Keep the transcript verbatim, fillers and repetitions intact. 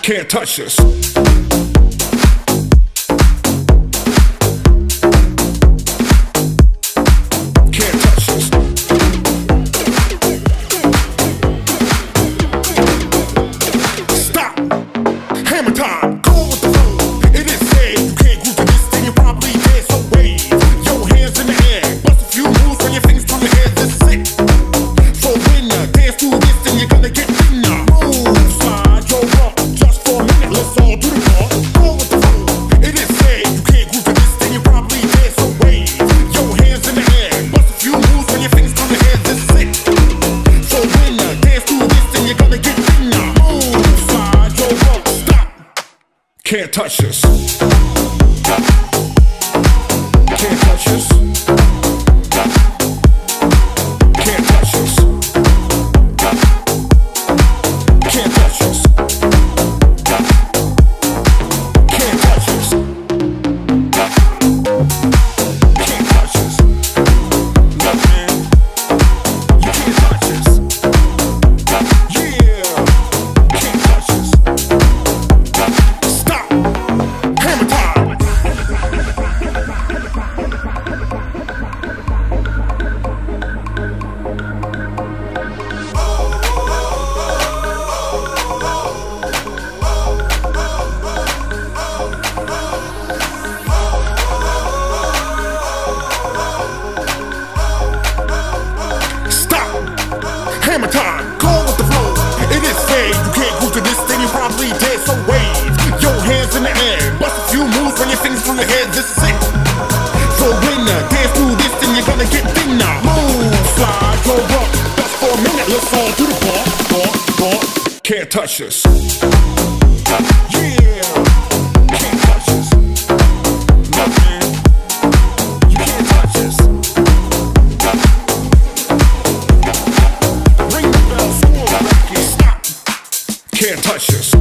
Can't touch us. Can't touch us. Stop. Hammer time. Go with the flow. It is said you can't groove to this thing. You're probably dead. So wave your hands in the air. Bust a few moves when your fingers through your head. This is it. So when you dance to this thing, you're gonna get thinner. Move, slide your rump. Just for a minute, let's all do the part. Go with the flow. It is said you can't groove to this thing. You're probably dead. So wave your hands in the air. Bust a few moves when your fingers through your head. This is it. So when you dance to this thing, you're gonna get thinner. Move, slide your rump. Stop. Can't touch us. Can't touch us. Can't touch us. Can't touch us. Can't touch us. Can't touch us. Look, man, you can't touch us. Yeah, can't touch us. Stop. Hammer time. Stop. Hammer time. Go with the flow. It is said you can't groove to this thing. You're probably dead. So wave your hands in the air. Bust a few moves when your fingers through your head. This is it. So when you dance through this thing, you're gonna get thinner. Move, slide your rump. Just for a minute, let's all do the part. Part, part. Can't touch us. Yeah. Can't touch us. Look, man, you can't touch us. Ring the bell, school, stop. Can't touch us.